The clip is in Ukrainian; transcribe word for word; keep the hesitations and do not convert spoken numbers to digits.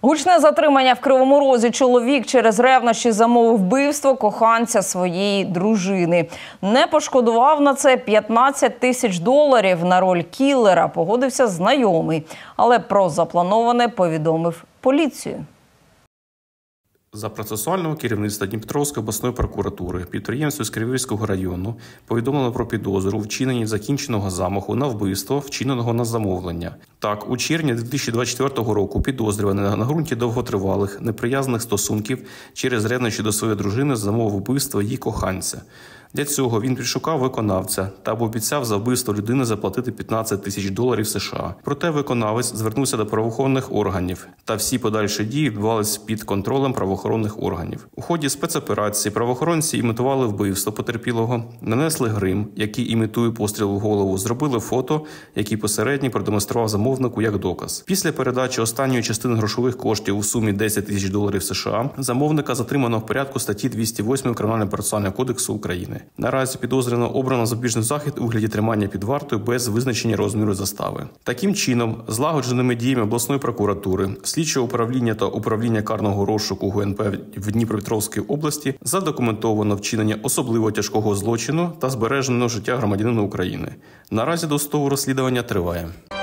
Гучне затримання в Кривому Розі. Чоловік через ревнощі замовив вбивство коханця своєї дружини. Не пошкодував на це п'ятнадцять тисяч доларів. На роль кілера погодився знайомий, але про заплановане повідомив поліцію. За процесуального керівництва Дніпровської обласної прокуратури підприємцю з Криворізького району повідомлено про підозру у вчиненні закінченого замаху на вбивство, вчиненого на замовлення. Так, у червні дві тисячі двадцять четвертого року підозрюваний на ґрунті довготривалих, неприязних стосунків через ревнощі до своєї дружини замовив вбивство її коханця. Для цього він підшукав виконавця та обіцяв за вбивство людини заплатити п'ятнадцять тисяч доларів США. Проте виконавець звернувся до правоохоронних органів, та всі подальші дії відбувалися під контролем правоохоронних органів. У ході спецоперації правоохоронці імітували вбивство потерпілого, нанесли грим, який імітує постріл в голову, зробили фото, який посередньо продемонстрував замовнику як доказ. Після передачі останньої частини грошових коштів у сумі десять тисяч доларів США замовника затримано в порядку статті двісті восьмої Кримінально-процесуального кодексу України. Наразі підозрюваного обрано запобіжний захід у вигляді тримання під вартою без визначення розміру застави. Таким чином, злагодженими діями обласної прокуратури, слідчого управління та управління карного розшуку ГУ ен пе в Дніпропетровській області задокументовано вчинення особливо тяжкого злочину та збережено життя громадянина України. Наразі досудове розслідування триває.